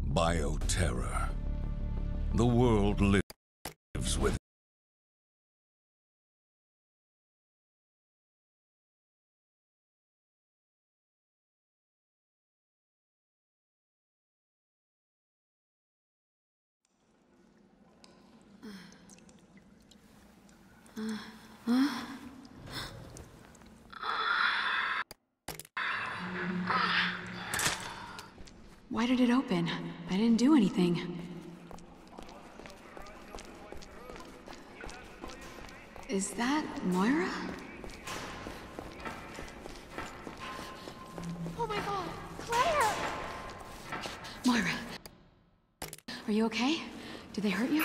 Bioterror. The world lives with it. Why did it open? I didn't do anything. Is that Moira? Oh my god, Claire! Moira. Are you okay? Did they hurt you?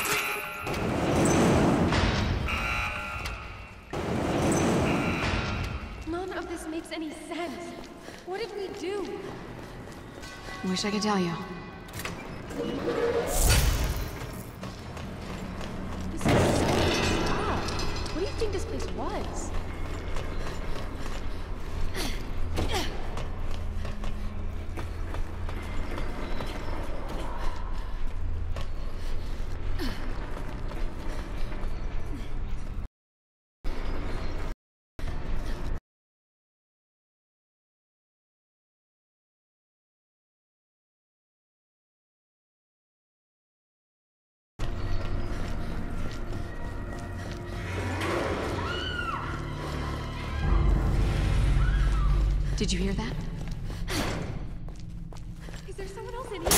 None of this makes any sense. What did we do? Wish I could tell you. This is so messed up. What do you think this place was? Did you hear that? Is there someone else in here?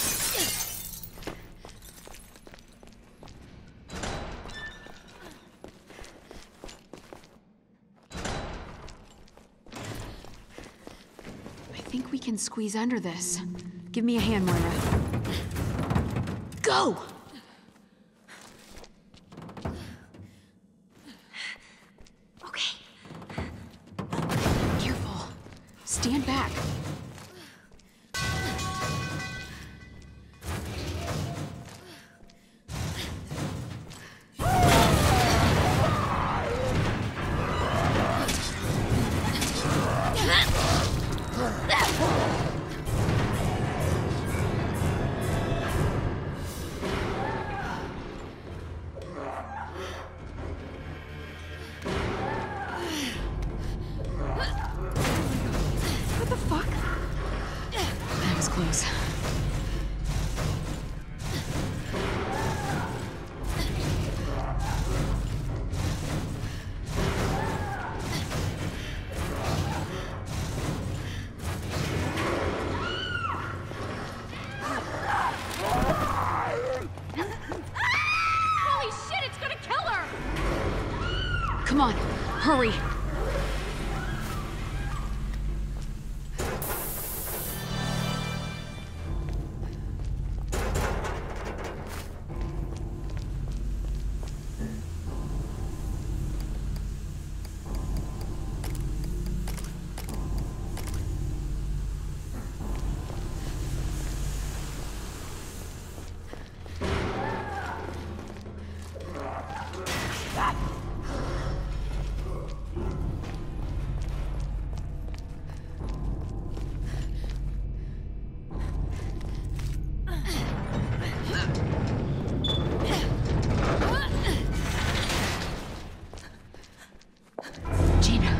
I think we can squeeze under this. Give me a hand, Moira. Go! Okay. Careful. Stand back. What the fuck? That was close. Holy shit, it's gonna kill her! Come on, hurry. Gina.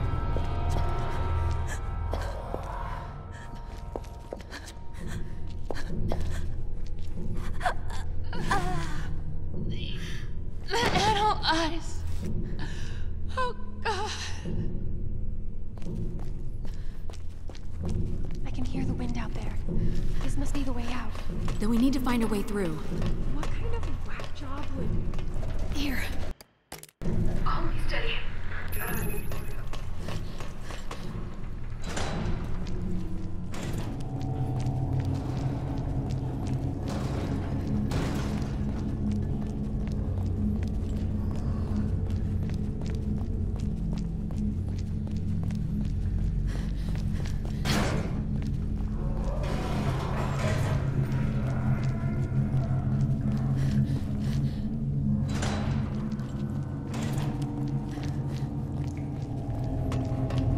The adult eyes. Oh god. I can hear the wind out there. This must be the way out. Then we need to find a way through. What kind of whack job would... Here. Hold steady.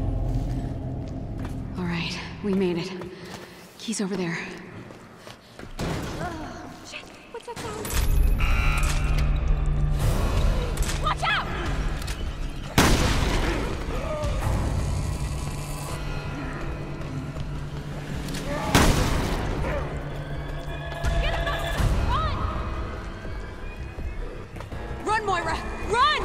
We made it. Key's over there. Shit! What's that sound? Watch out! Forget about it! Run! Run, Moira! Run!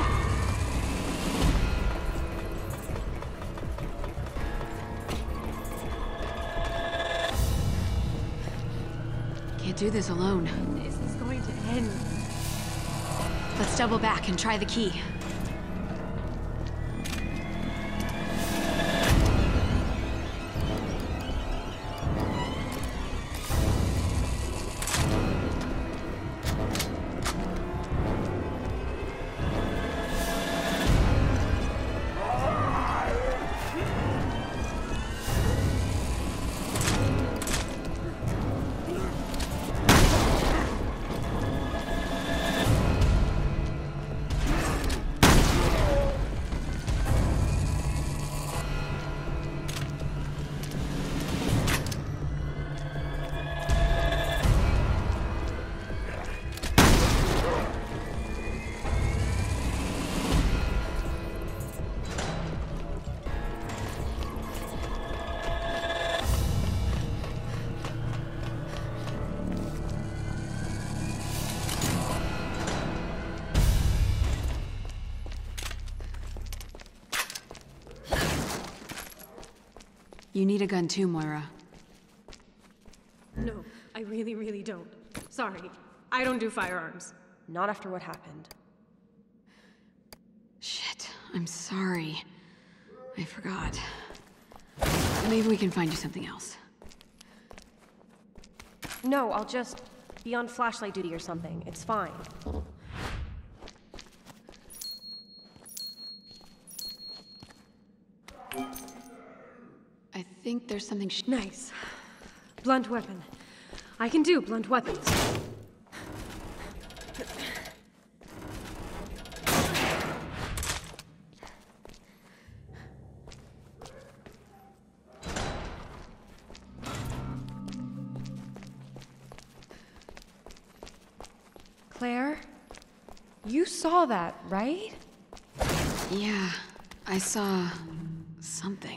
Can't do this alone. This is going to end. Let's double back and try the key. You need a gun too, Moira. No, I really, really don't. Sorry. I don't do firearms. Not after what happened. Shit, I'm sorry. I forgot. Maybe we can find you something else. No, I'll just be on flashlight duty or something. It's fine. I think there's something Nice. Blunt weapon. I can do blunt weapons. Claire? You saw that, right? Yeah, I saw something.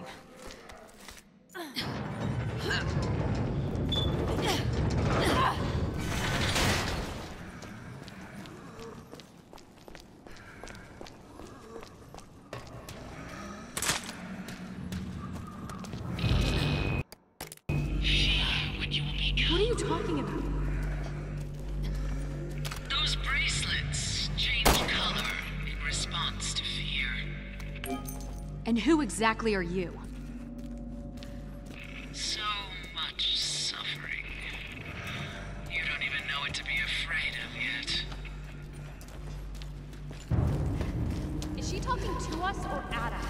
What are you talking about? Those bracelets change color in response to fear. And who exactly are you? So much suffering. You don't even know what to be afraid of yet. Is she talking to us or at us?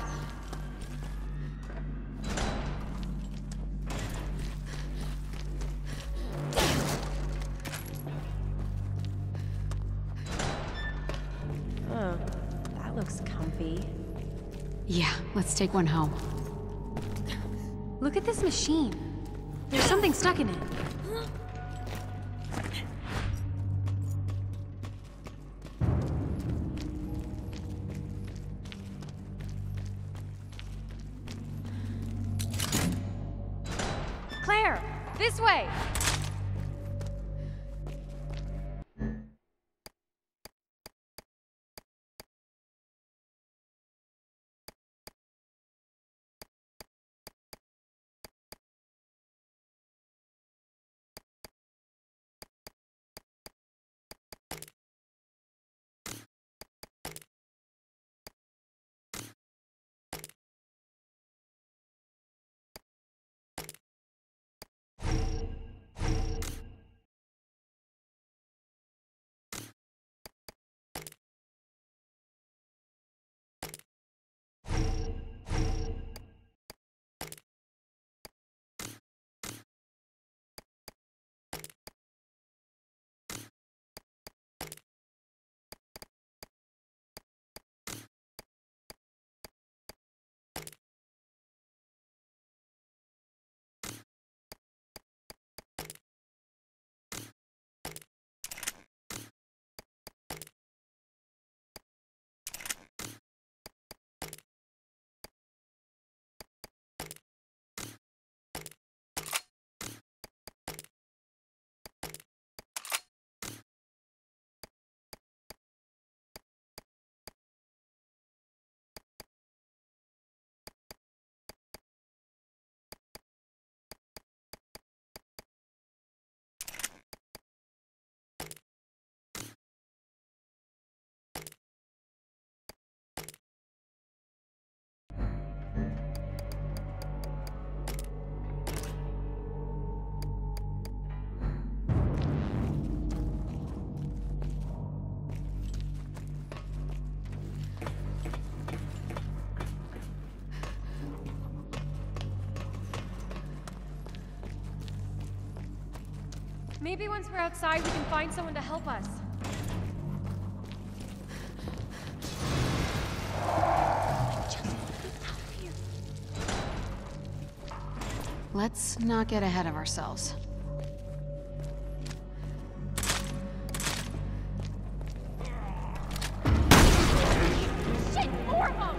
Oh, that looks comfy. Yeah, let's take one home. Look at this machine. There's something stuck in it. Claire, this way! Maybe once we're outside, we can find someone to help us. Let's not get ahead of ourselves. Shit, more of them!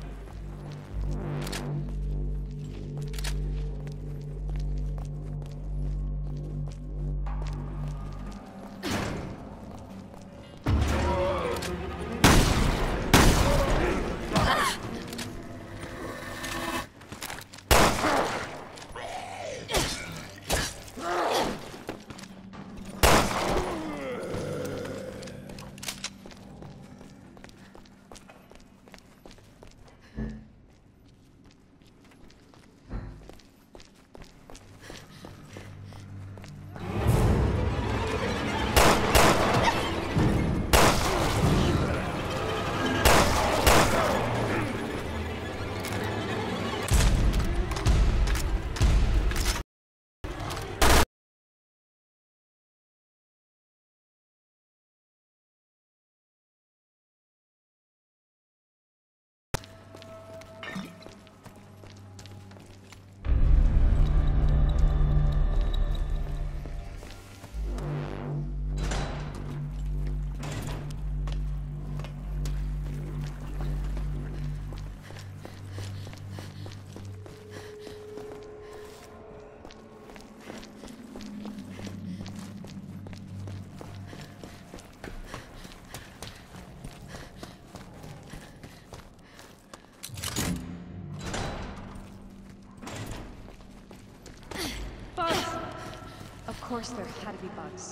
Of course there had to be bugs.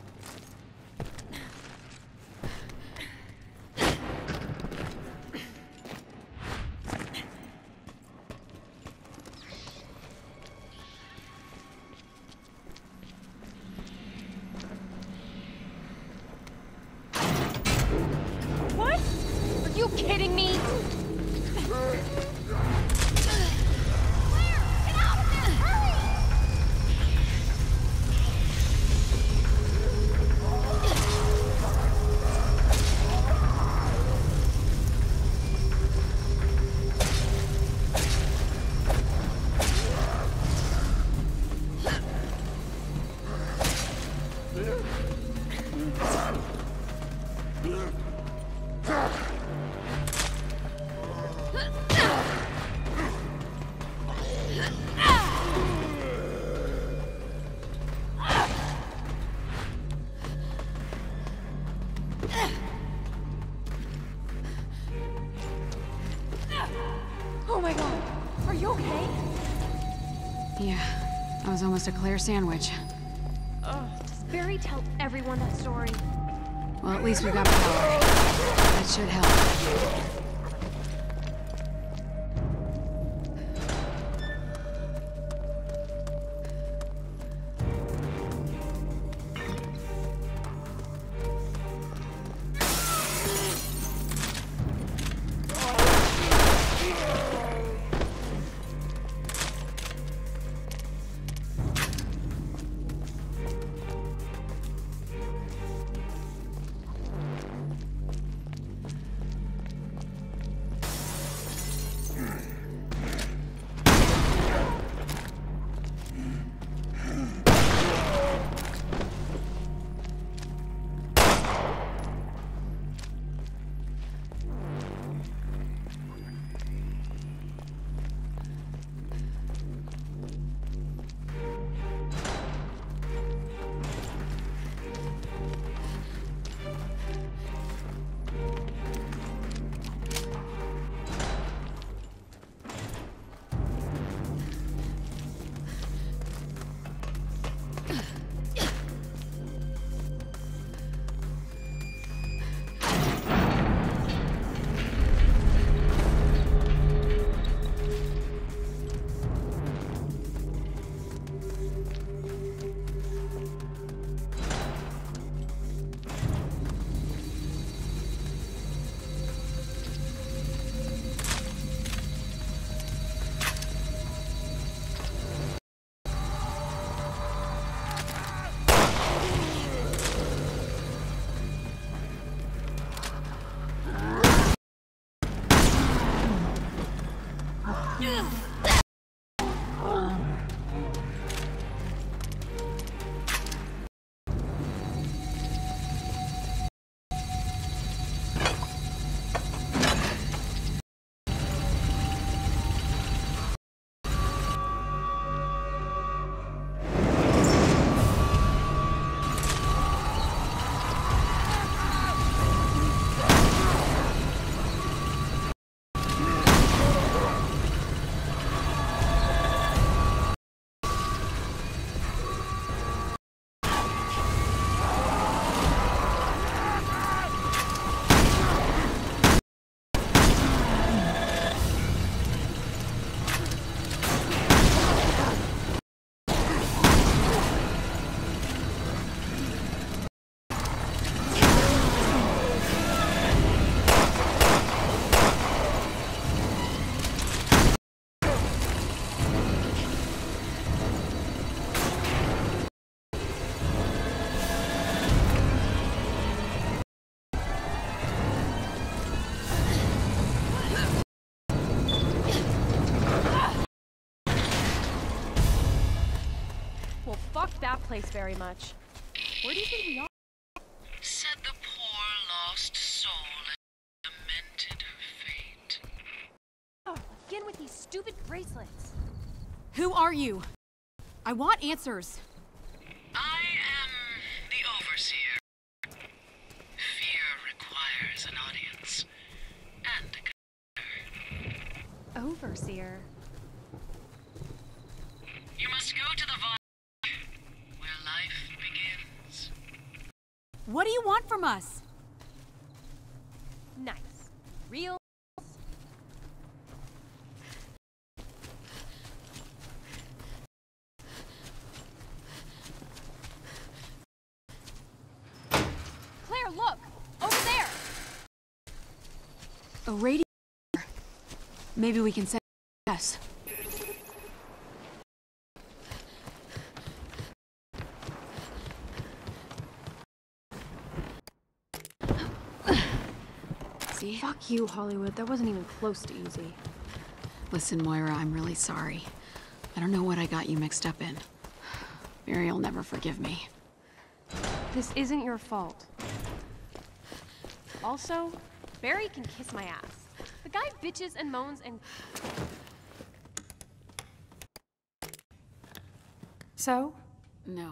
What? Are you kidding me? Oh my god, are you okay? Yeah, that was almost a Claire sandwich. Does Barry tell everyone that story? Well, at least we got power. That should help. like that place very much. Where do you think we are? Said the poor lost soul and lamented her fate. Oh, again with these stupid bracelets. Who are you? I want answers. I am the Overseer. Fear requires an audience. And a Overseer. You must go to the Vine, where life begins. What do you want from us? Nice. Real. Claire, look! Over there! A radio. Maybe we can send yes. See? Fuck you, Hollywood. That wasn't even close to easy. Listen, Moira, I'm really sorry. I don't know what I got you mixed up in. Mary'll never forgive me. This isn't your fault. Also, Barry can kiss my ass. The guy bitches and moans and... So? No.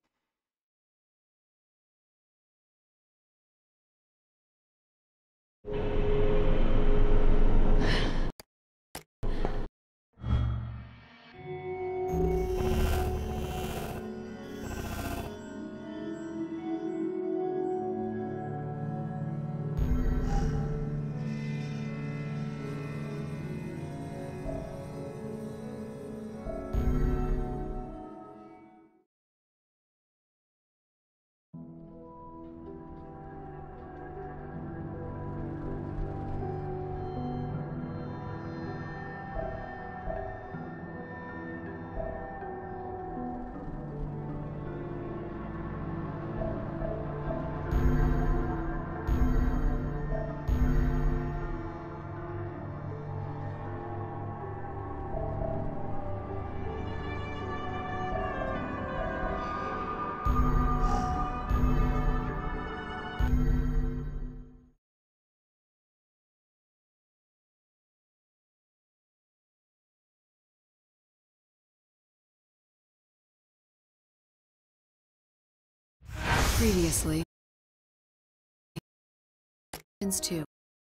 Previously. Too.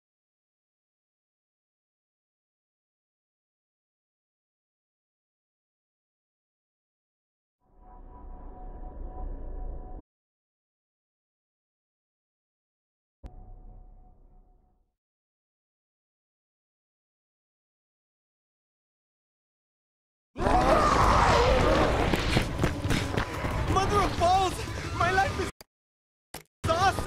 Mother of balls! My life is awesome!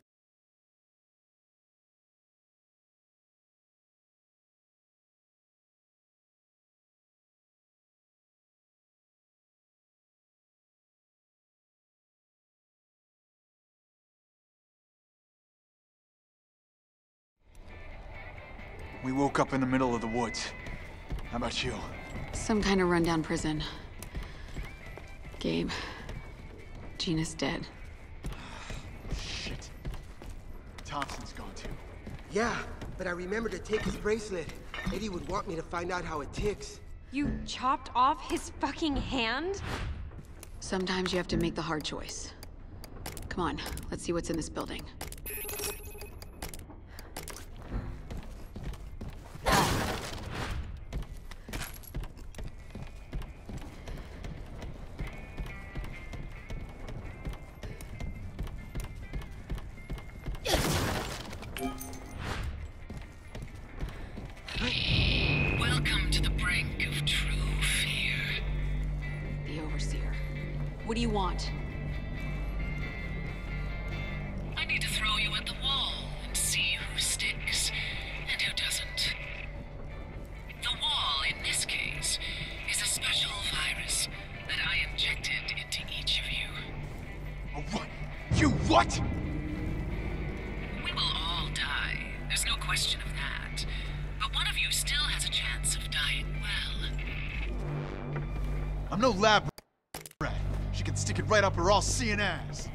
We woke up in the middle of the woods. How about you? Some kind of rundown prison. Gabe. Gina's dead. Shit. Thompson's gone too. Yeah, but I remember to take his bracelet. Eddie would want me to find out how it ticks. You chopped off his fucking hand? Sometimes you have to make the hard choice. Come on, let's see what's in this building. Welcome to the brink of true fear. The Overseer. What do you want? I need to throw you at the wall and see who sticks and who doesn't. The wall, in this case, is a special virus that I injected into each of you. A what? You what? We will all die. There's no question of that. But one of you still has a chance of dying well. I'm no lab rat. She can stick it right up her all-seeing ass.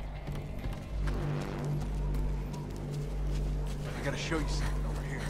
I gotta show you something over here.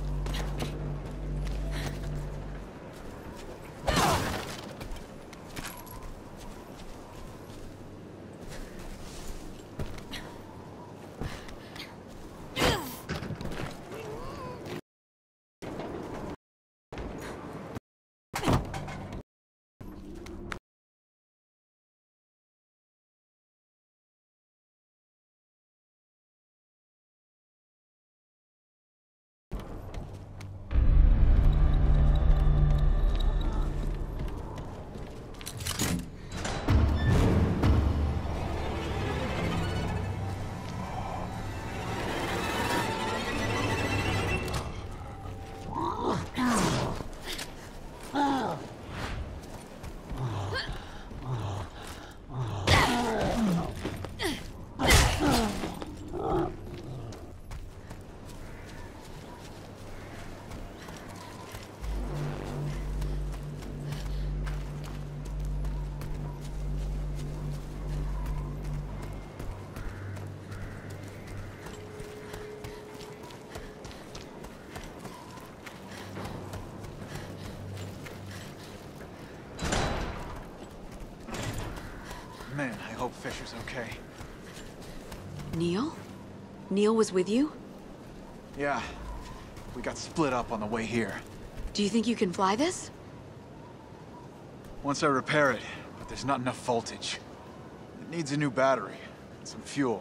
Man, I hope Fisher's okay. Neil? Neil was with you? Yeah. We got split up on the way here. Do you think you can fly this? Once I repair it, but there's not enough voltage. It needs a new battery and some fuel.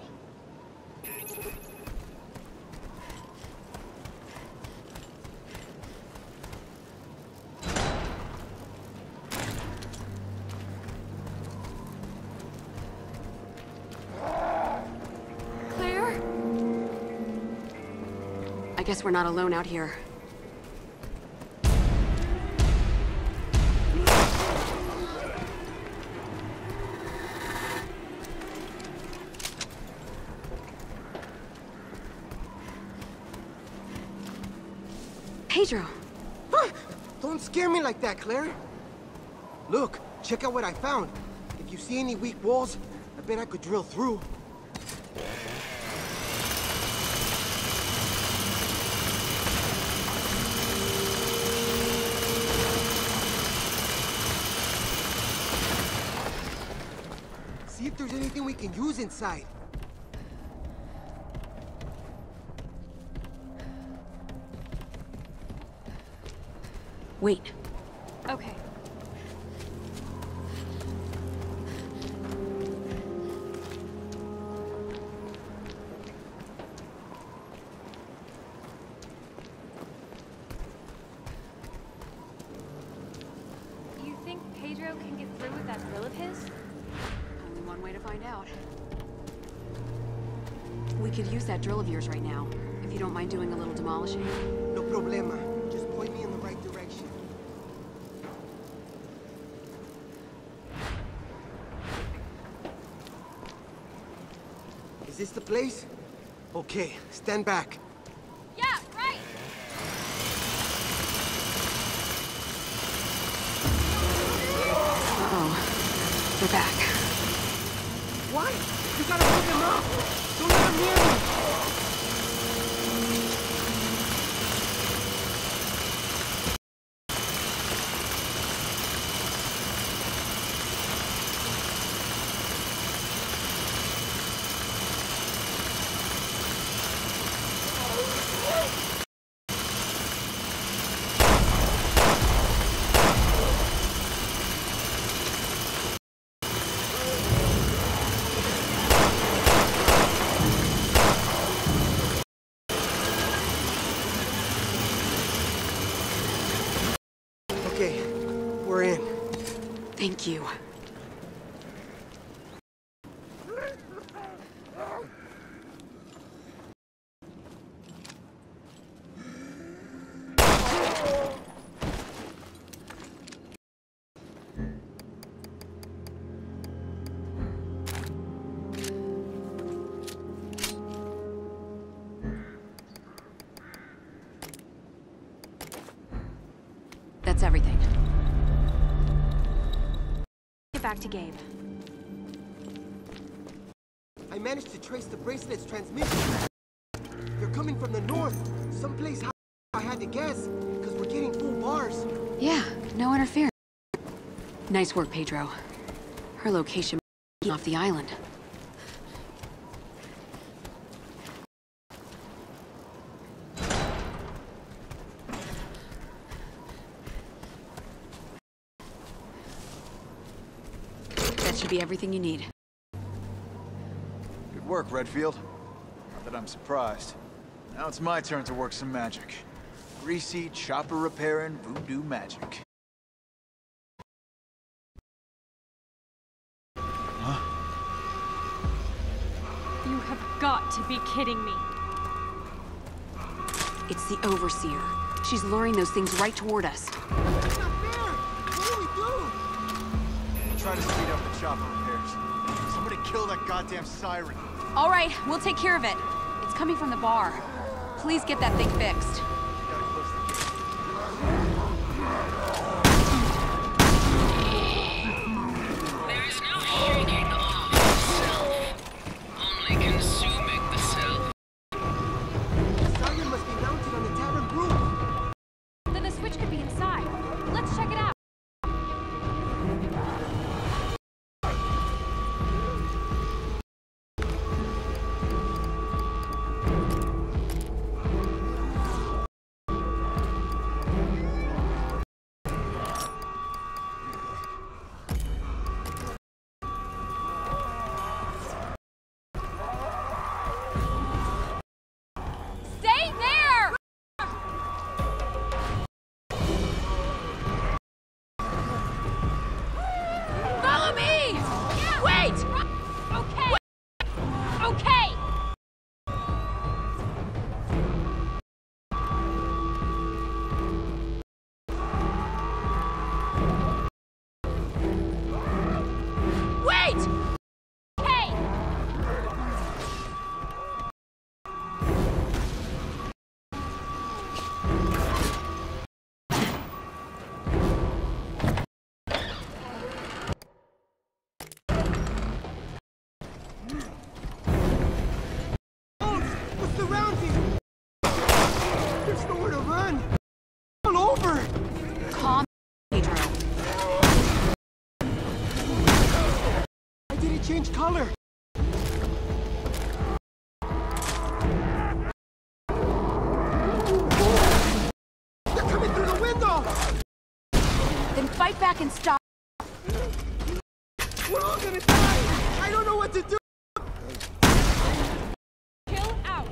Claire? I guess we're not alone out here. Pedro! Don't scare me like that, Claire. Look, check out what I found. If you see any weak walls, I bet I could drill through. See if there's anything we can use inside. Wait. Okay. You think Pedro can get through with that drill of his? Only one way to find out. We could use that drill of yours right now, if you don't mind doing a little demolishing. No problema. Just point me in the right direction. Is this the place? Okay, stand back. Yeah, right! Uh-oh. They're back. What? You gotta move them up! Don't let them near me! Okay, we're in. Thank you. That's everything. Get back to Gabe. managed to trace the bracelet's transmission. They're coming from the north, someplace high, I had to guess, because we're getting full bars. Yeah, no interference. Nice work, Pedro. Her location off the island. That should be everything you need. Good work, Redfield. Not that I'm surprised. Now it's my turn to work some magic. Greasy, chopper repairing, voodoo magic. You have got to be kidding me. It's the Overseer. She's luring those things right toward us. That's not fair! What do we do? Try to speed up the chopper repairs. Somebody kill that goddamn siren. All right, we'll take care of it. It's coming from the bar. Please get that thing fixed. Gotta close the gate. There is no shaking off the self, only consuming the self. The siren must be mounted on the tavern roof. Then the switch could be inside. Let's check it out. Stay there! Follow me! Wait! Okay! Okay! Wait! Okay! What's surrounding? There's nowhere to run. All over. Calm, Pedro. I didn't change color. They're coming through the window. Then fight back and stop. We're all gonna die. I don't know what to do. Chill out.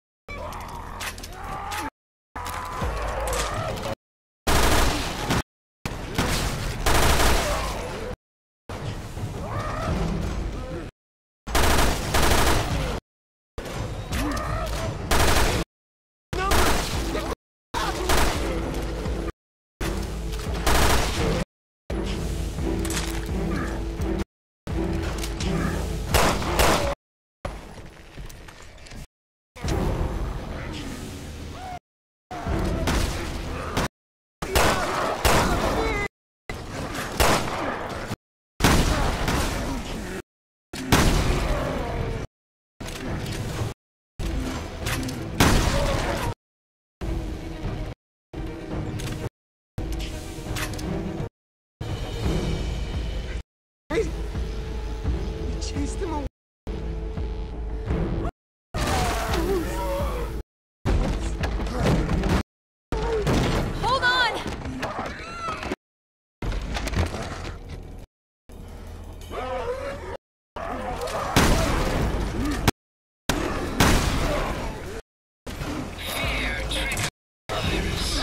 We chased them away. Hold on! Fear triggers the virus.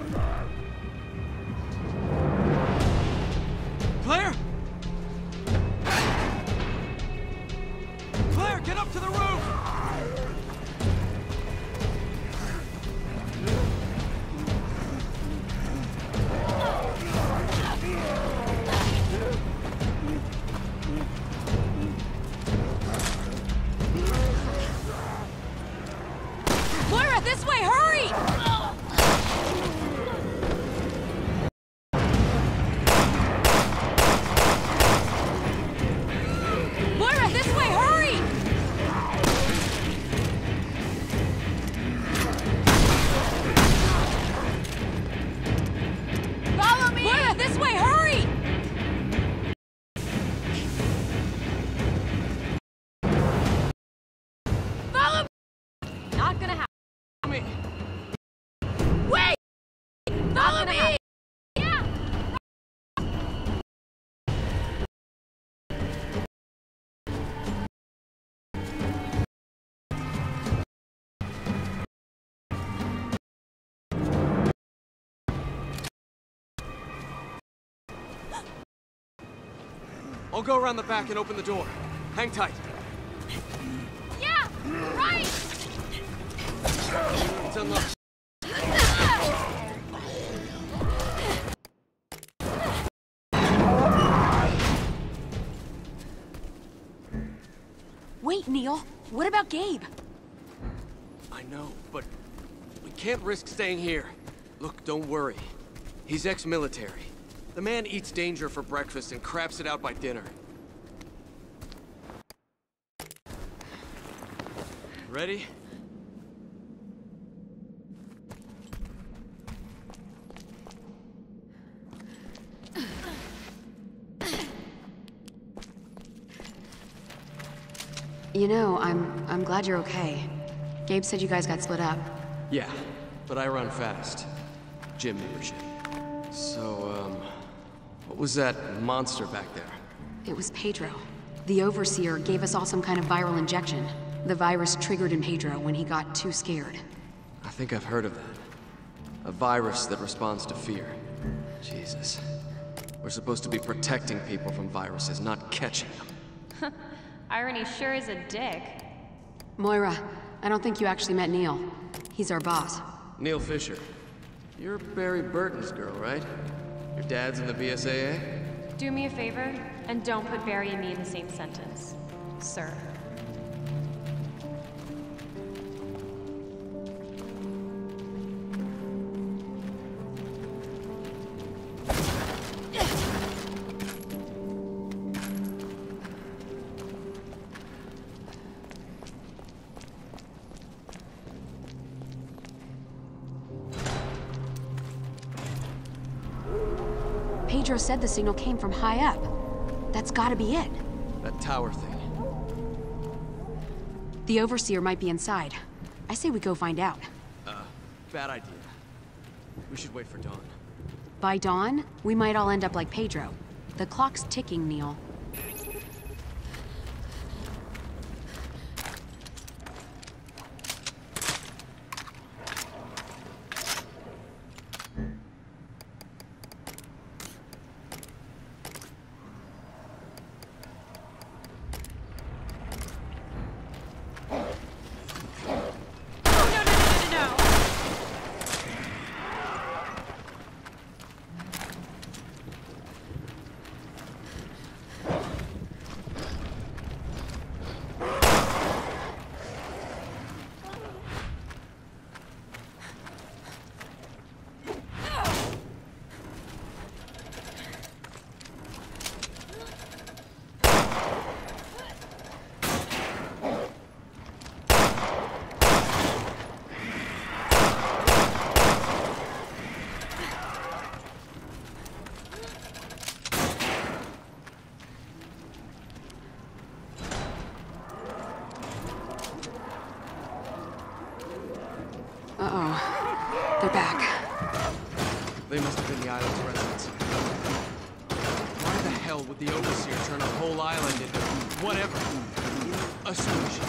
Claire? Claire, get up to the roof! Moira, this way, hurry! Moira, this way, hurry! Follow me! Moira, this way, hurry! Follow me! Not gonna happen. Wait! Follow me! Yeah! I'll go around the back and open the door. Hang tight. Yeah! Right! It's unlocked. Wait, Neil. What about Gabe? I know, but we can't risk staying here. Look, don't worry. He's ex-military. The man eats danger for breakfast and craps it out by dinner. Ready? You know, I'm glad you're okay. Gabe said you guys got split up. Yeah, but I run fast. Gym membership. So, what was that monster back there? It was Pedro. The Overseer gave us all some kind of viral injection. The virus triggered in Pedro when he got too scared. I think I've heard of that. A virus that responds to fear. Jesus. We're supposed to be protecting people from viruses, not catching them. Irony sure is a dick. Moira, I don't think you actually met Neil. He's our boss. Neil Fisher. You're Barry Burton's girl, right? Your dad's in the BSAA? Do me a favor, and don't put Barry and me in the same sentence, sir. Pedro said the signal came from high up. That's gotta be it. That tower thing. The Overseer might be inside. I say we go find out. Bad idea. We should wait for dawn. By dawn, we might all end up like Pedro. The clock's ticking, Neil. Uh-oh. They're back. They must have been the island's residents. Why the hell would the Overseer turn a whole island into whatever? A solution.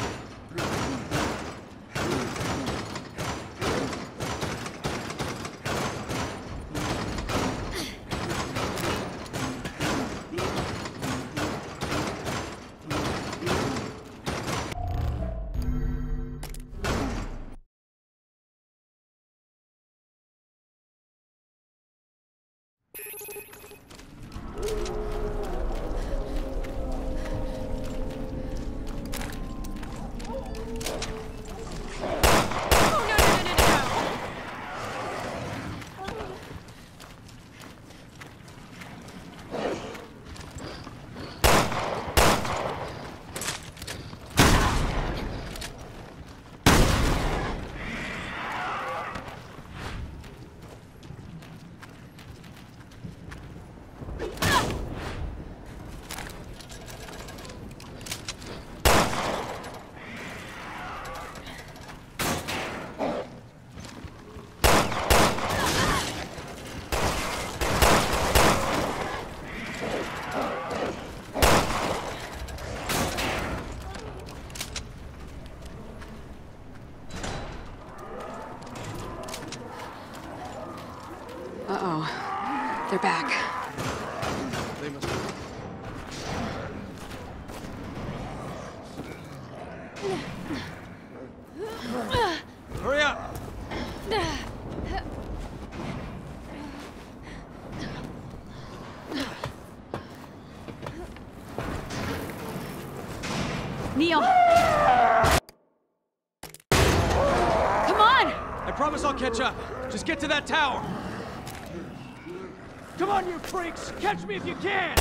Uh-oh. They're back. They must... Hurry up! Neil! Come on! I promise I'll catch up. Just get to that tower. Come on, you freaks! Catch me if you can!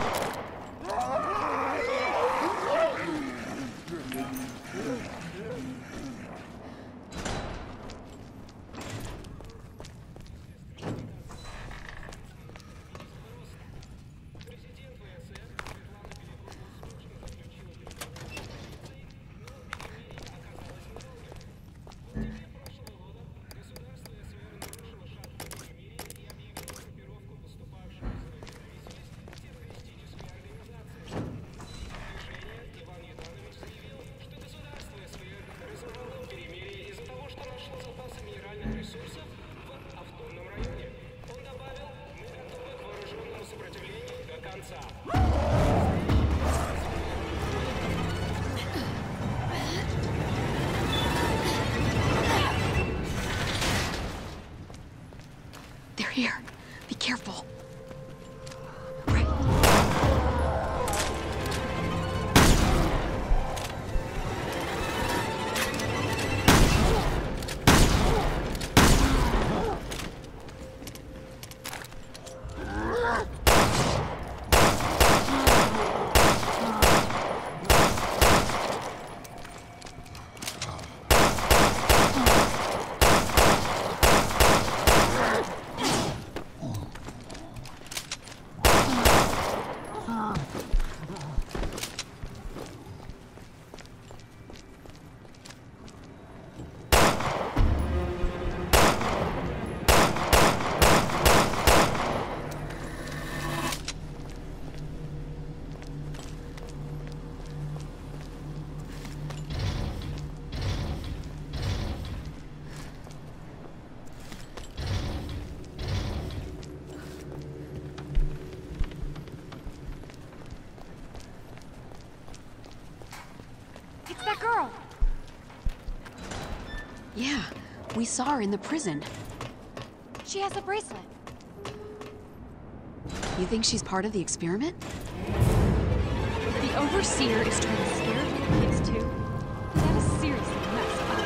They're here. Be careful. It's that girl! Yeah, we saw her in the prison. She has a bracelet. You think she's part of the experiment? The Overseer is trying to scare little kids too? That is seriously messed up.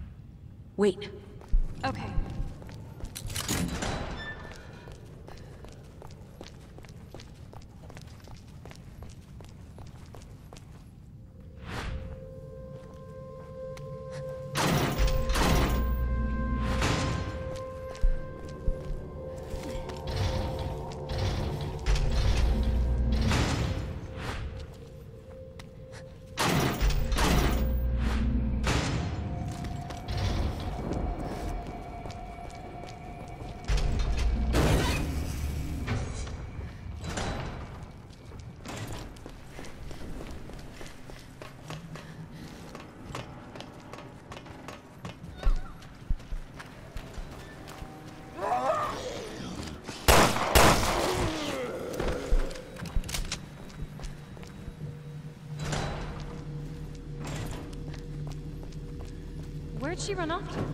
Wait. Okay. she run off to?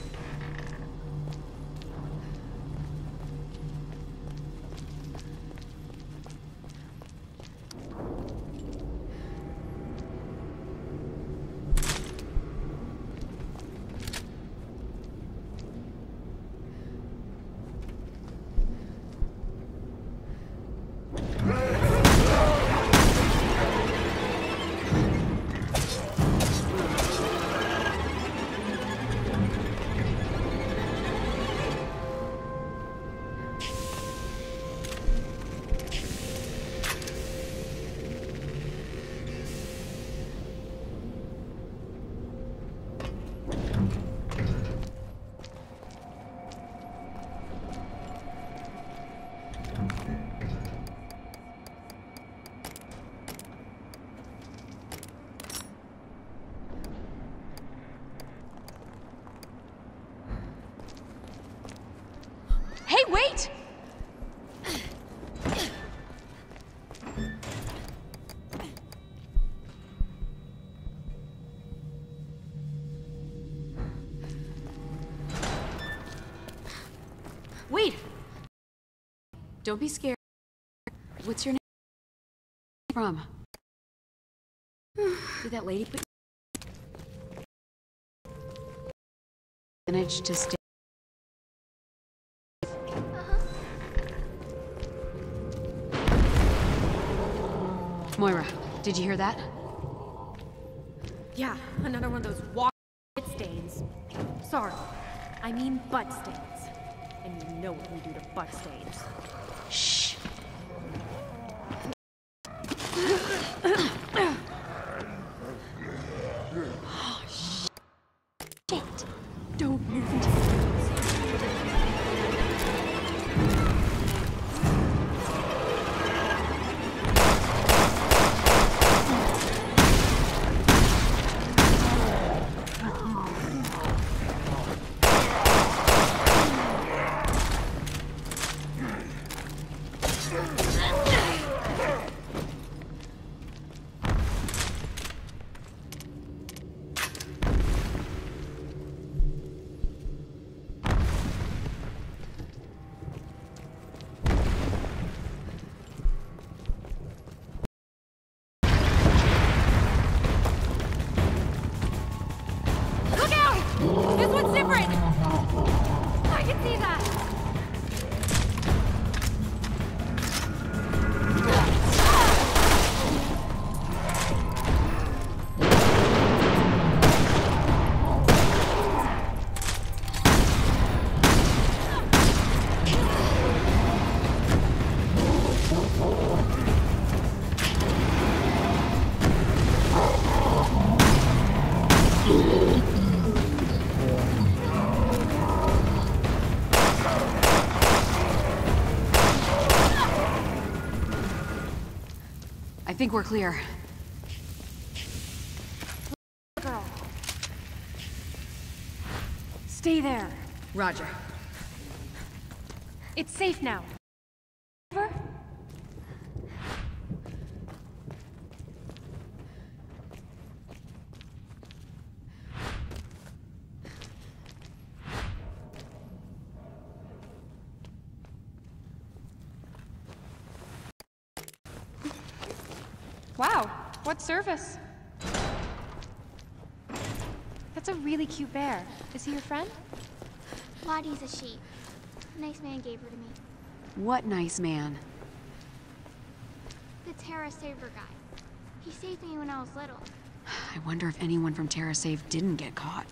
Hey, wait! Wait! Don't be scared. What's your name from? Did that lady put manage to stay? Moira, did you hear that? Yeah, another one of those walk stains. Sorry, I mean butt stains. And you know what we do to butt stains. Shh. Oh, shit. Don't move into the woods. This one's different! I can see that! I think we're clear. Girl. Stay there. Roger. It's safe now. Over? Wow, what service? That's a really cute bear. Is he your friend? Lottie's a sheep. A nice man gave her to me. What nice man. The Terra Saver guy. He saved me when I was little. I wonder if anyone from TerraSave didn't get caught.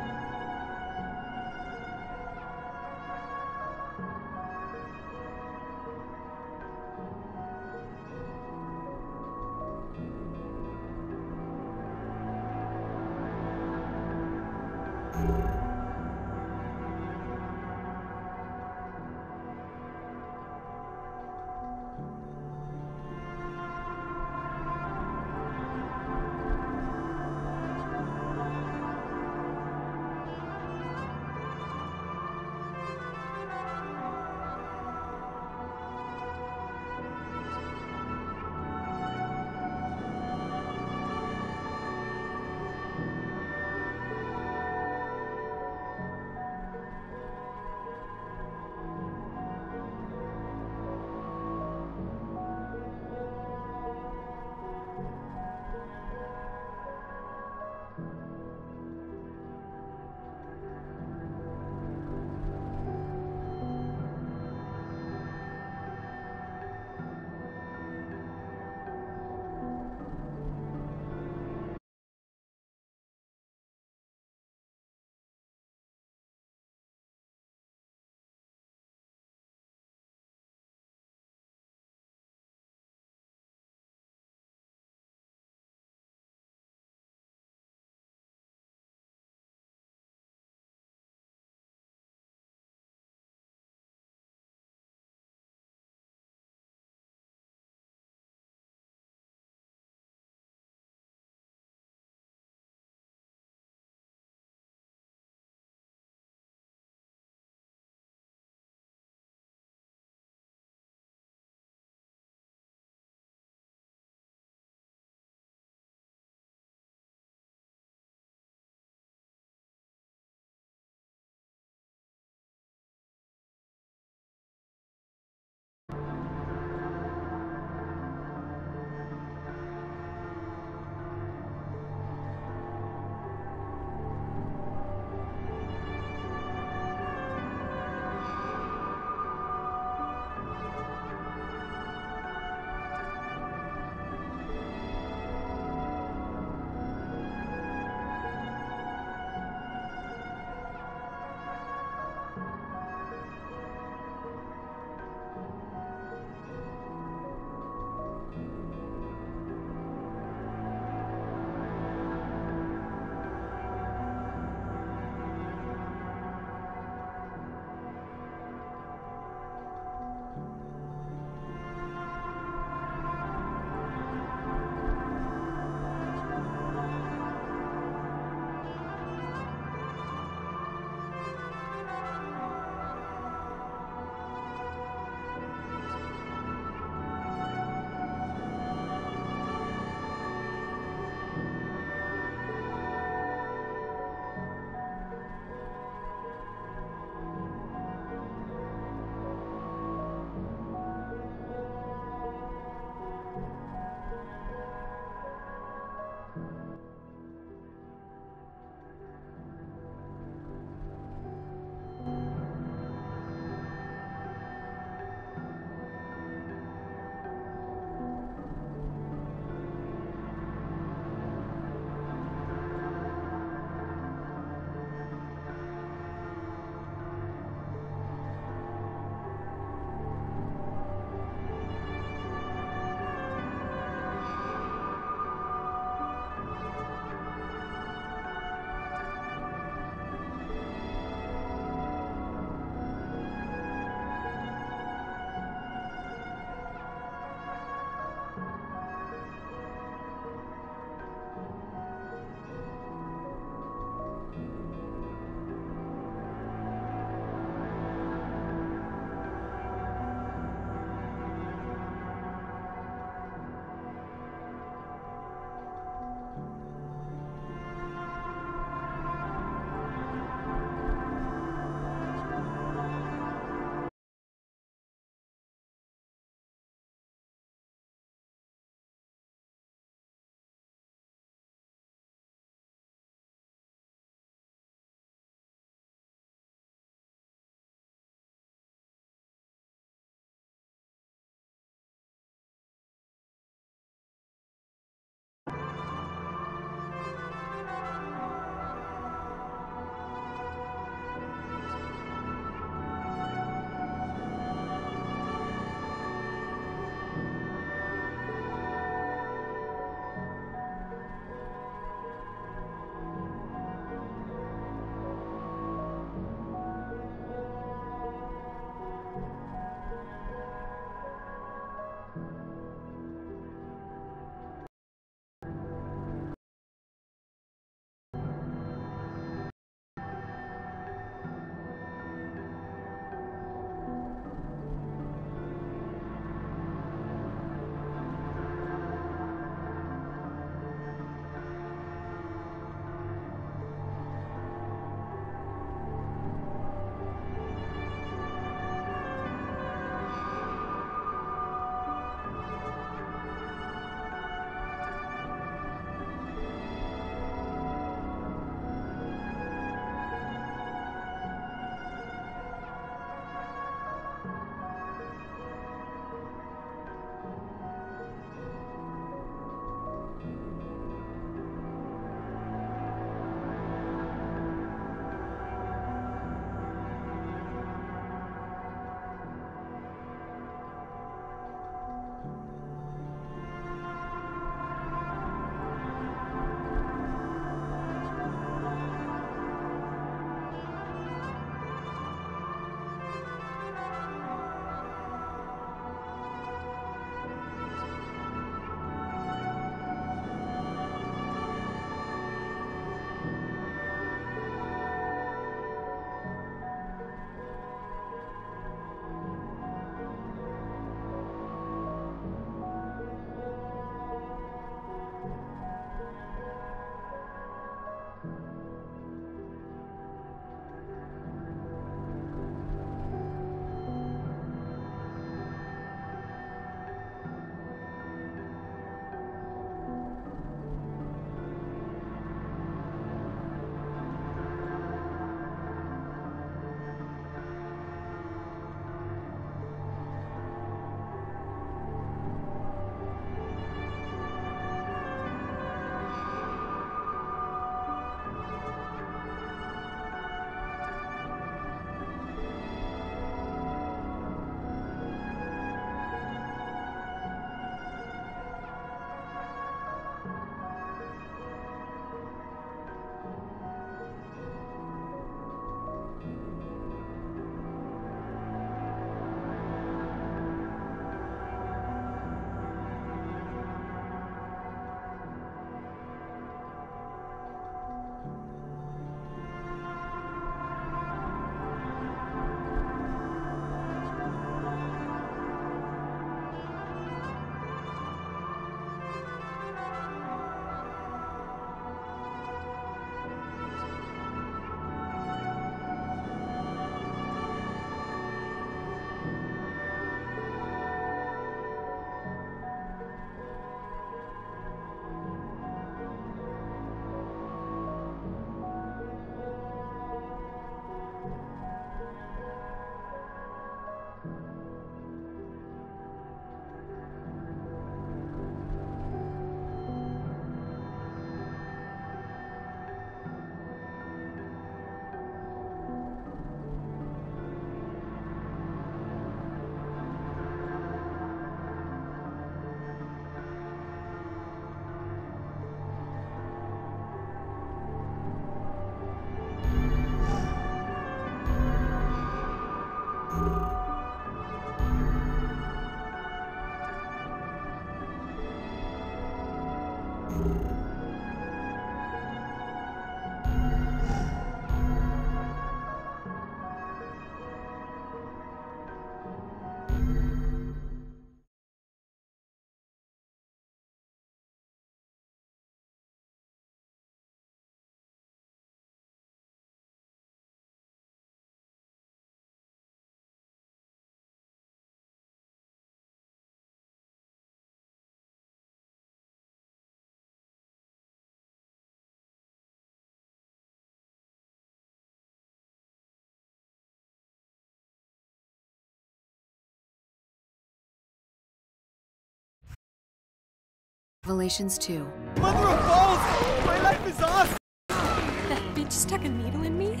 Revelations 2. Mother of balls! My life is awesome! That bitch stuck a needle in me?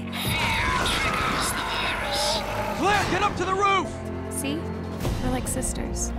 Claire, get up to the roof! See? We're like sisters.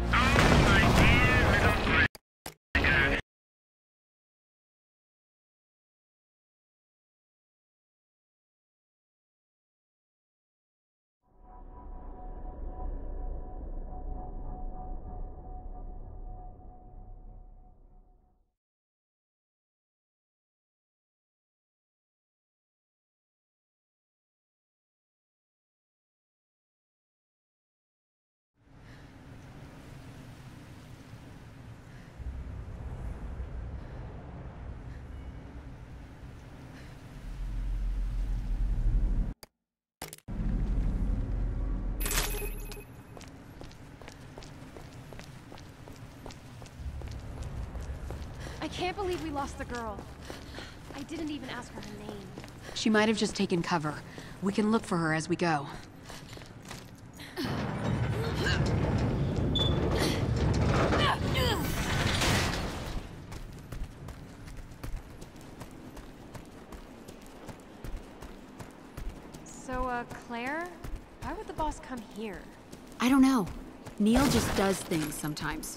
I can't believe we lost the girl. I didn't even ask her name. She might have just taken cover. We can look for her as we go. So, Claire? Why would the boss come here? I don't know. Neil just does things sometimes.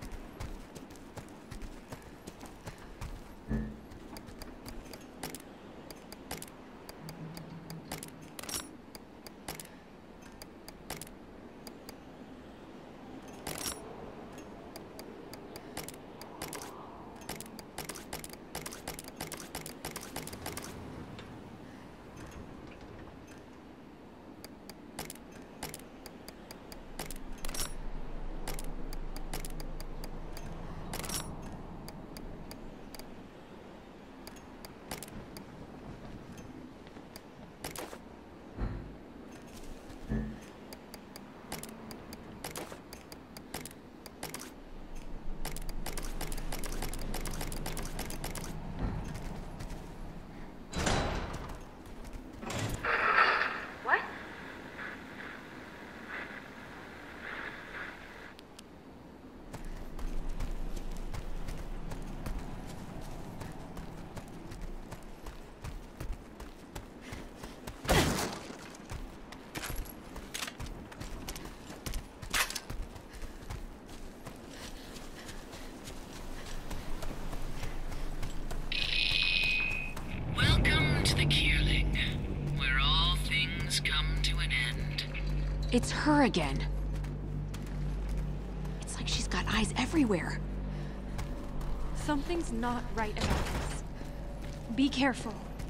It's her again. It's like she's got eyes everywhere. Something's not right about this. Be careful.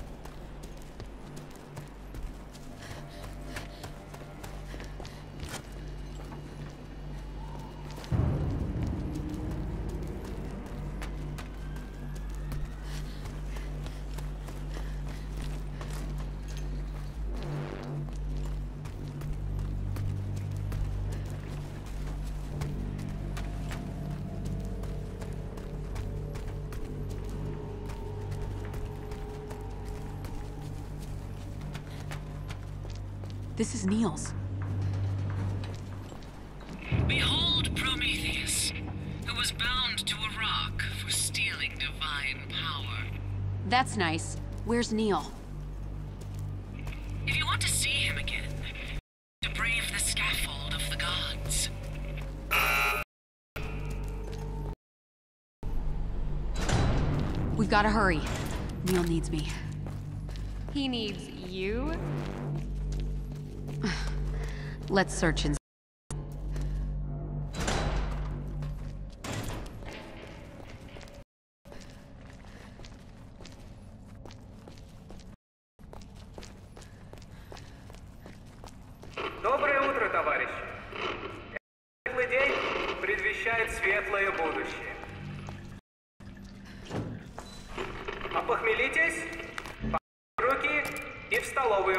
This is Neil's. Behold Prometheus, who was bound to a rock for stealing divine power. That's nice. Where's Neil? If you want to see him again, to brave the scaffold of the gods. We've got to hurry. Neil needs me. He needs you? Let's search and... Доброе утро, товарищи. Светлый день предвещает светлое будущее. Опохмелитесь, руки и в столовую.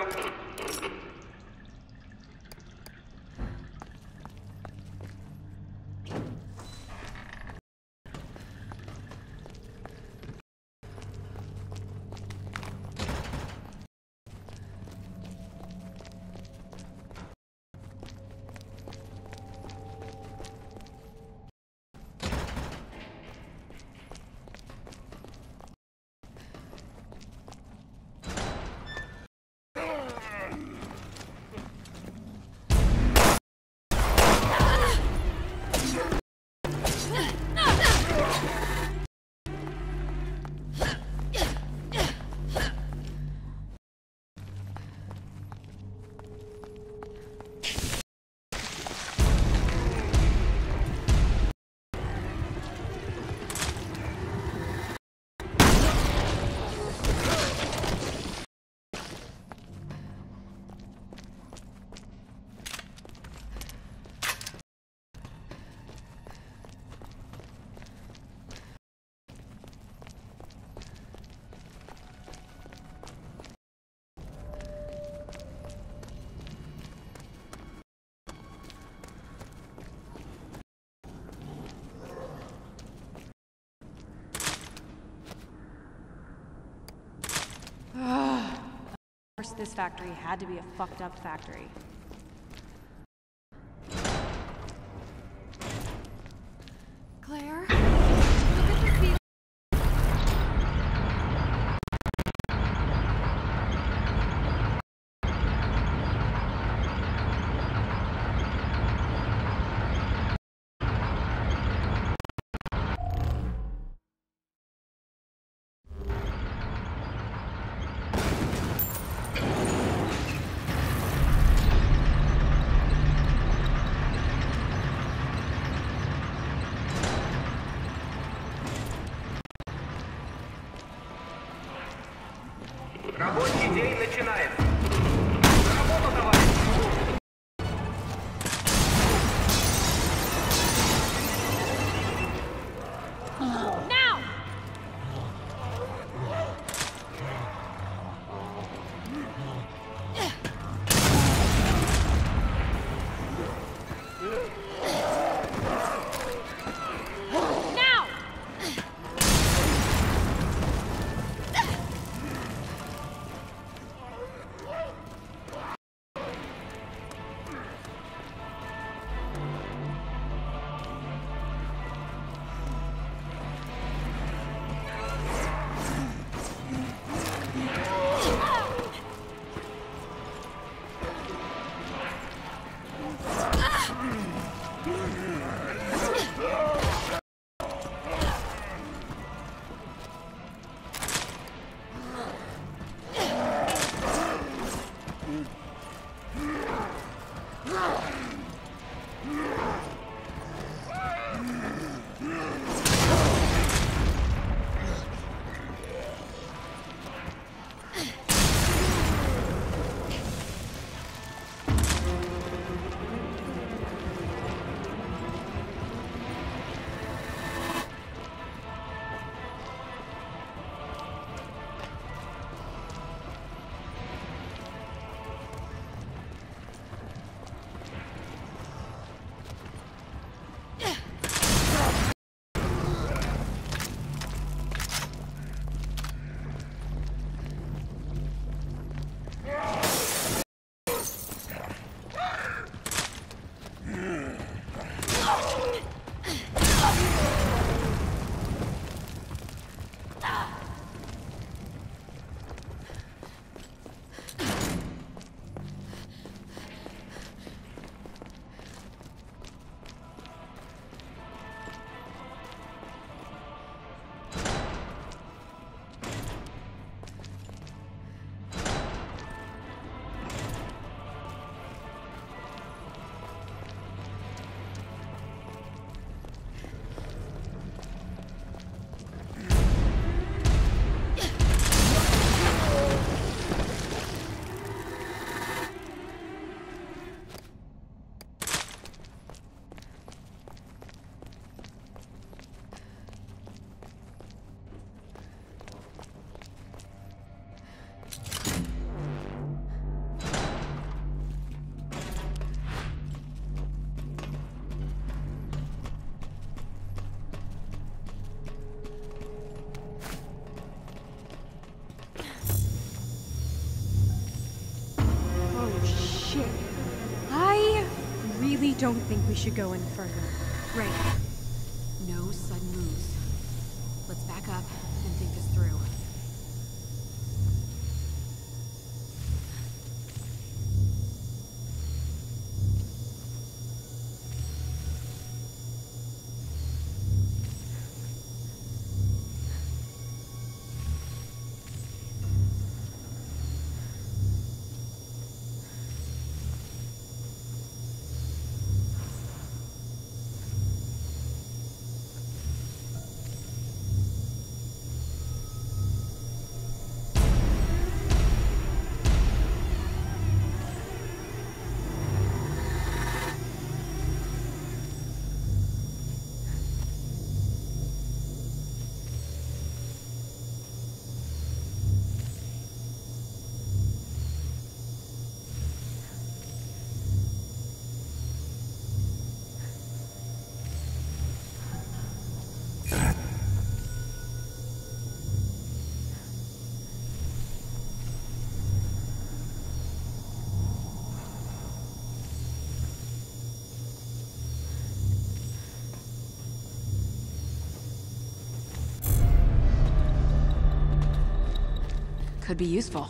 course, this factory had to be a fucked up factory. Claire? Look at the ceiling. Рабочий день начинается. За работу, товарищ! Now! Now! Don't think we should go any further. Right. No sudden moves. Let's back up and think this through. Could be useful.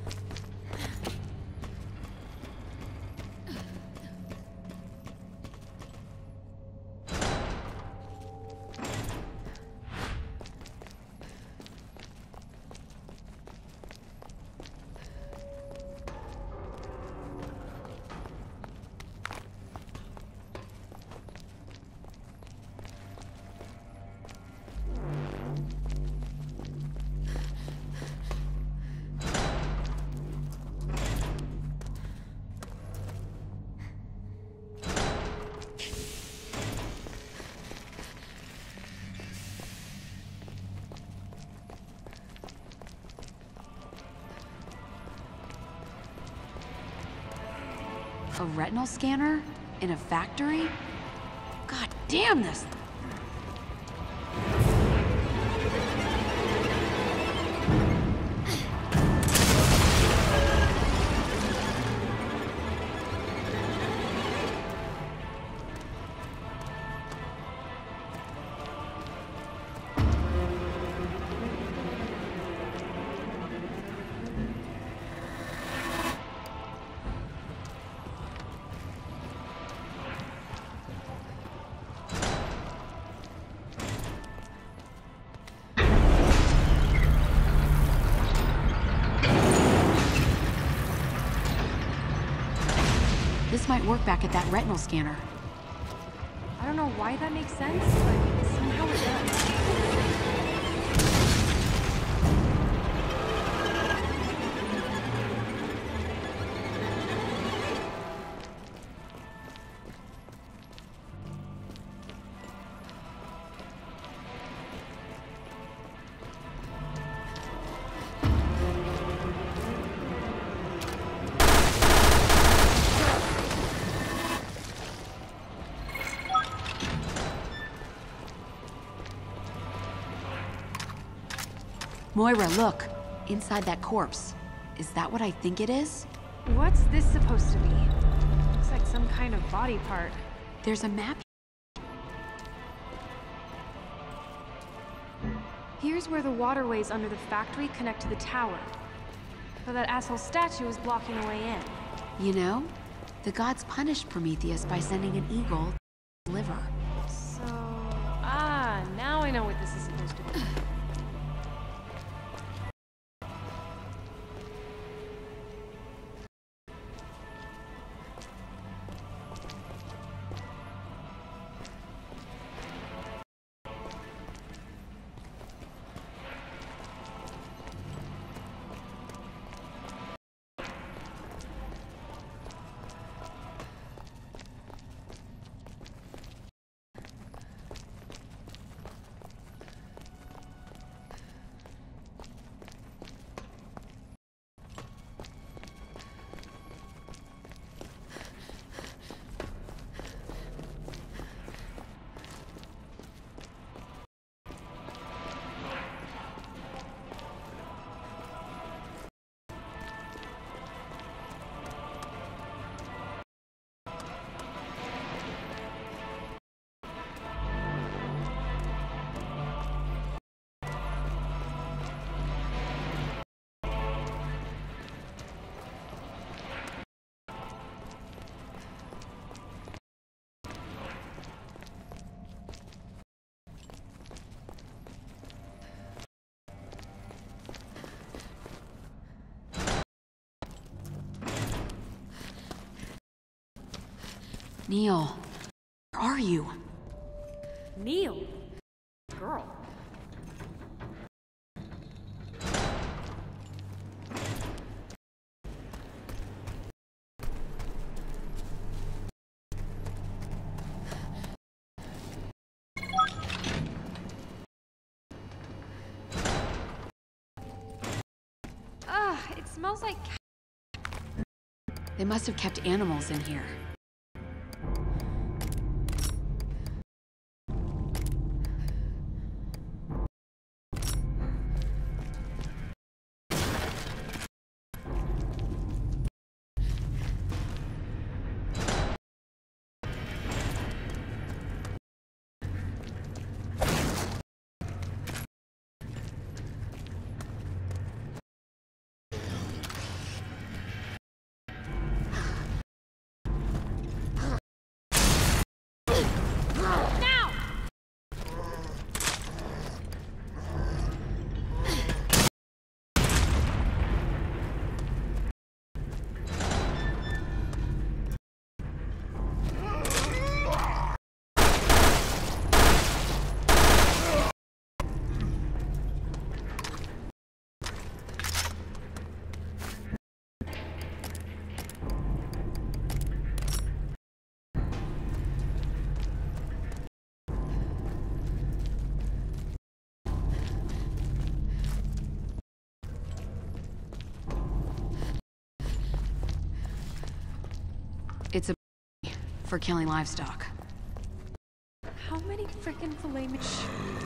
A retinal scanner? In a factory? God damn this! This might work back at that retinal scanner. I don't know why that makes sense, but somehow it does. Moira, look. Inside that corpse. Is that what I think it is? What's this supposed to be? Looks like some kind of body part. There's a map. Here's where the waterways under the factory connect to the tower. But that asshole statue is blocking the way in. You know, the gods punished Prometheus by sending an eagle to deliver. So... now I know what this is supposed to be. Neil, where are you? Neil? Girl. It smells like... They must have kept animals in here. for killing livestock. How many frickin' filet machines?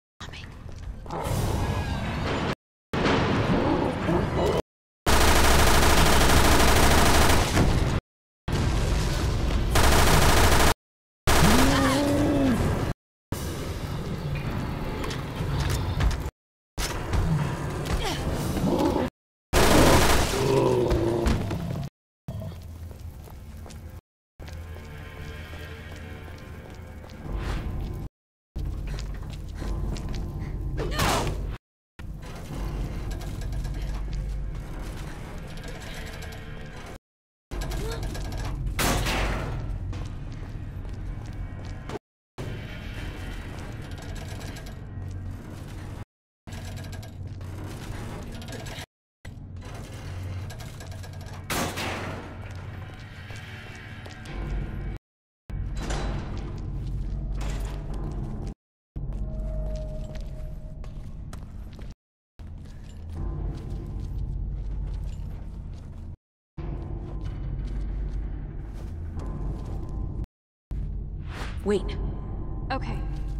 Wait. Okay.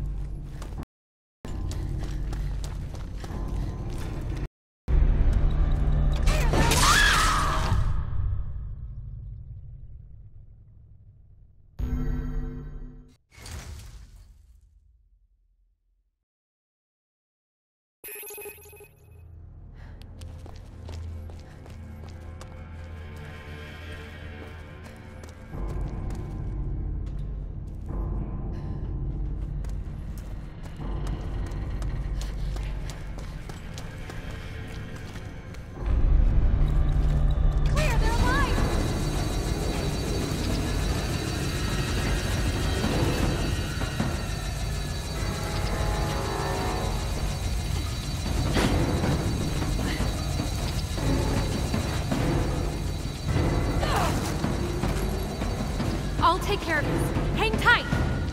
I'll take care of this. Hang tight!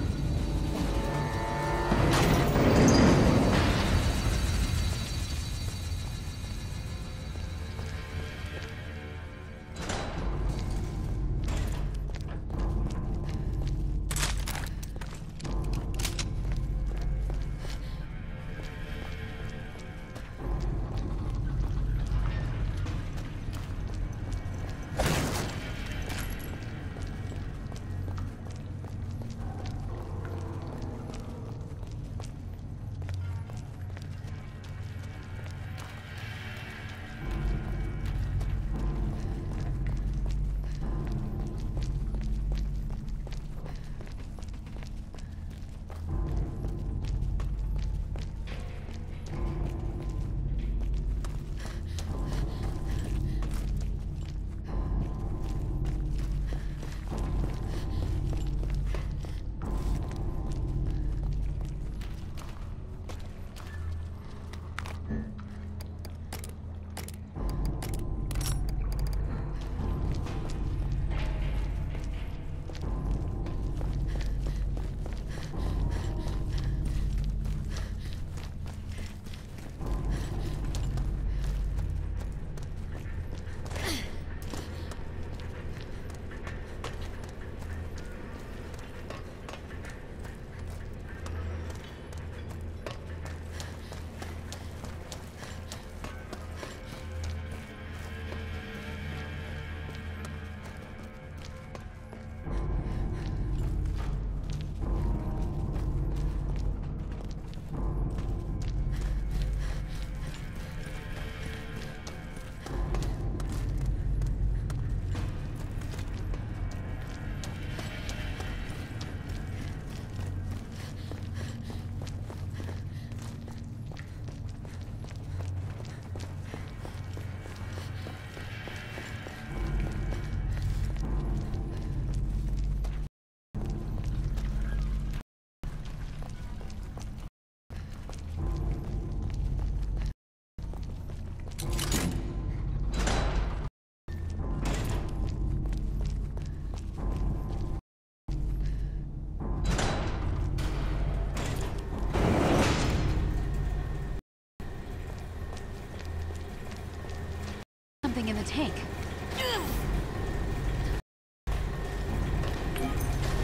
Something in the tank.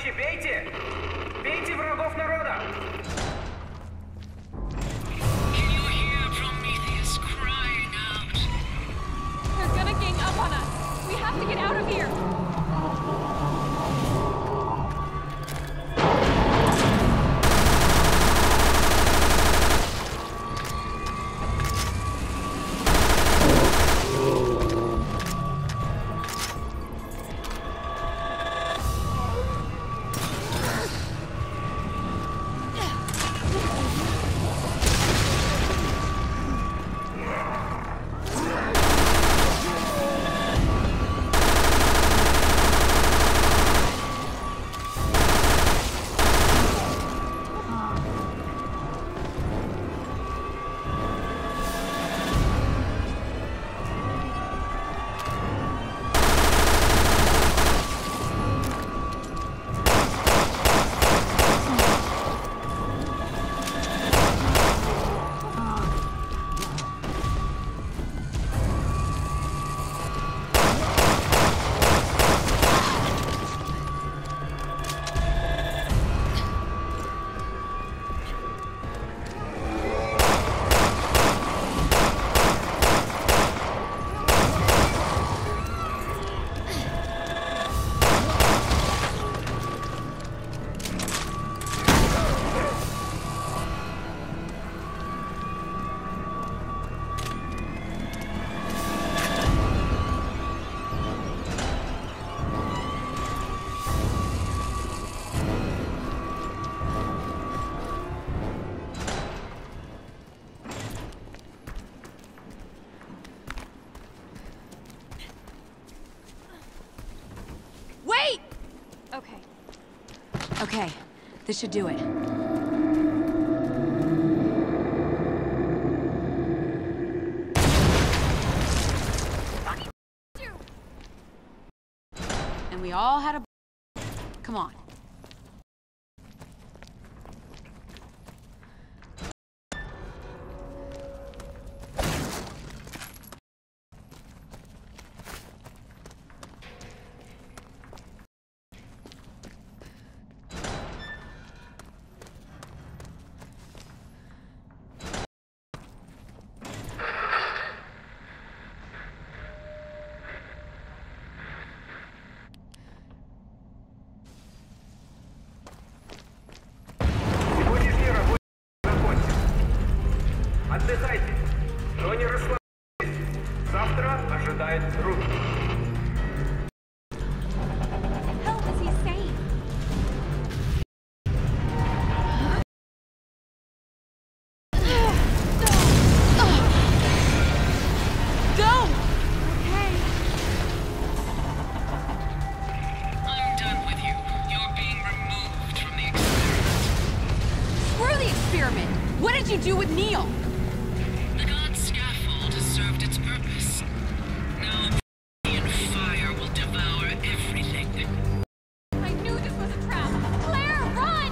Товарищи, бейте! Бейте врагов народа! Can you hear Prometheus crying out? They're gonna gang up on us. We have to get out of here. Okay. Okay, this should do it. And we all had a... Come on. Отдыхайте, но не расслабляйтесь. Завтра ожидает труд. Hell is he saying? Go! Okay. I'm done with you. You're being removed from the experiment. Screw the experiment! What did you do with Neil? The god's scaffold has served its purpose. Now, and fire will devour everything. I knew this was a trap. Claire, run!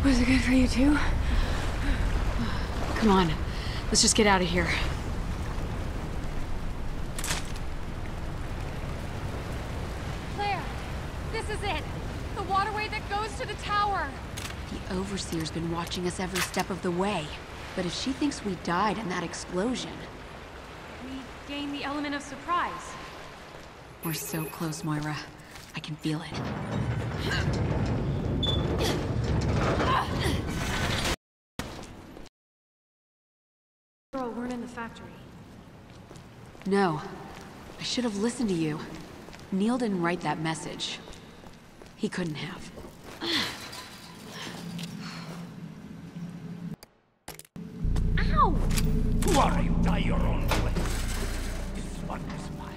Was it good for you too? Come on, let's just get out of here. Claire, this is it. The waterway that goes to the tower. The Overseer's been watching us every step of the way. But if she thinks we died in that explosion... We gain the element of surprise. We're so close, Moira. I can feel it. Girl, weren't in the factory. No. I should have listened to you. Neil didn't write that message. He couldn't have. Ow! Worry, die your own way. This one is mine.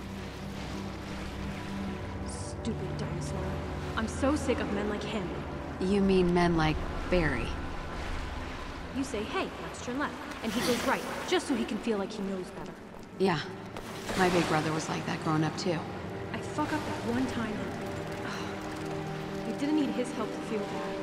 Stupid dinosaur. I'm so sick of men like him. You mean men like Barry? You say, hey, let's turn left. And he goes right, just so he can feel like he knows better. Yeah. My big brother was like that growing up, too. I fuck up that one time and... I didn't need his help to feel bad.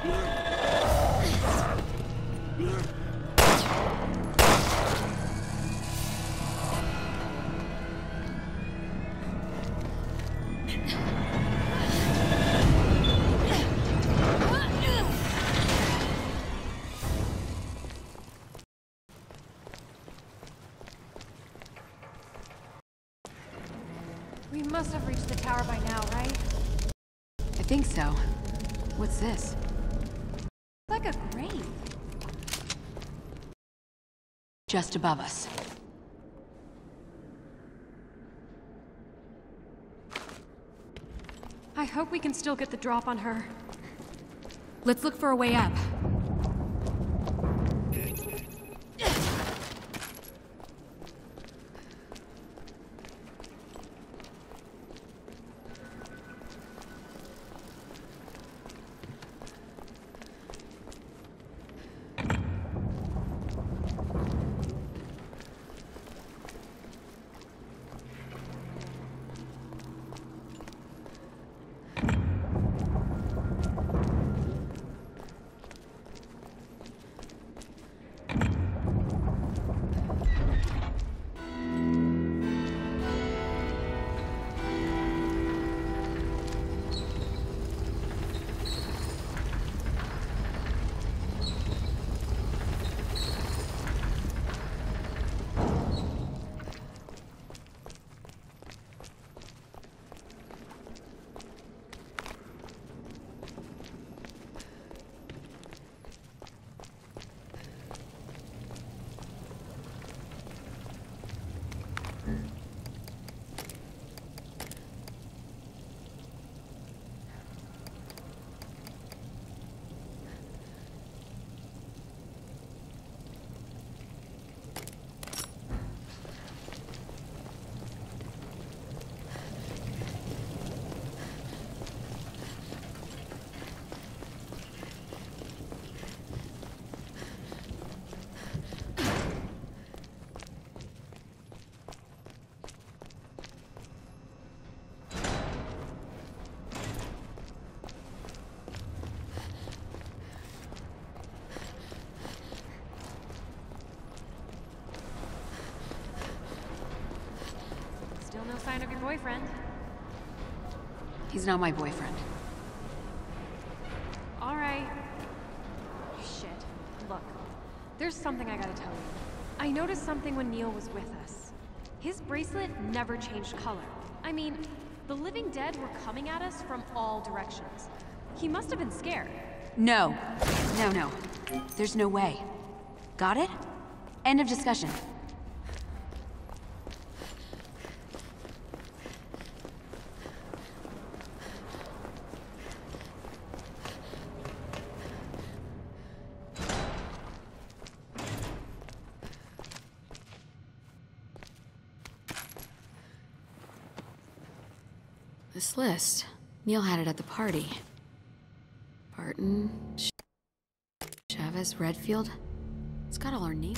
We must have reached the tower by now, right? I think so. What's this? Like a grave. Just above us. I hope we can still get the drop on her. Let's look for a way up. Still no sign of your boyfriend. He's not my boyfriend. All right. Shit. Look, there's something I gotta tell you. I noticed something when Neil was with us. His bracelet never changed color. I mean, the living dead were coming at us from all directions. He must have been scared. No. No. There's no way. Got it? End of discussion. This list. Neil had it at the party. Barton, Chavez, Redfield. It's got all our names.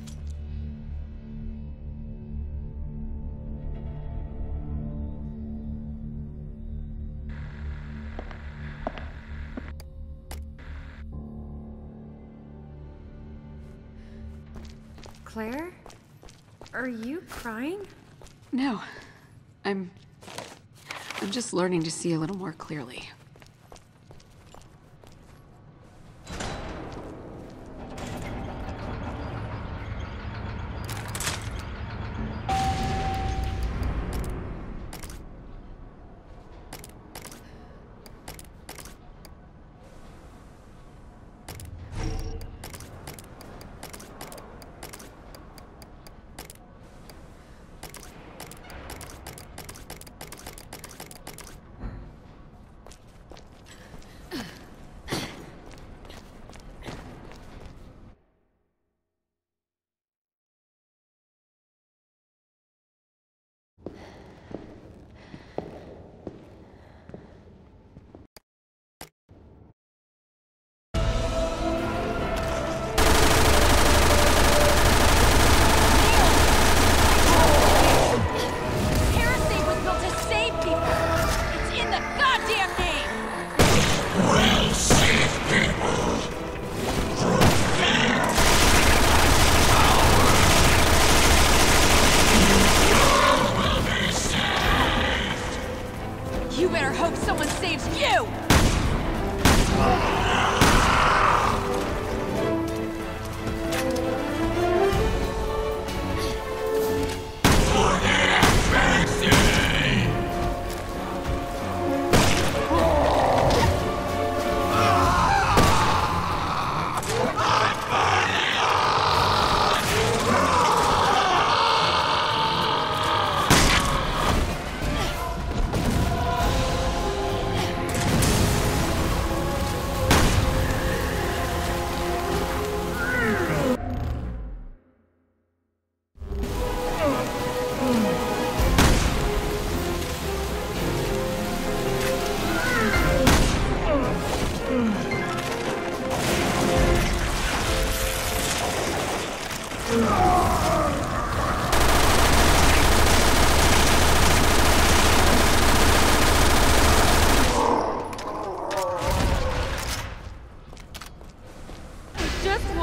Claire? Are you crying? No. I'm just learning to see a little more clearly.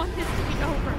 want this to be over.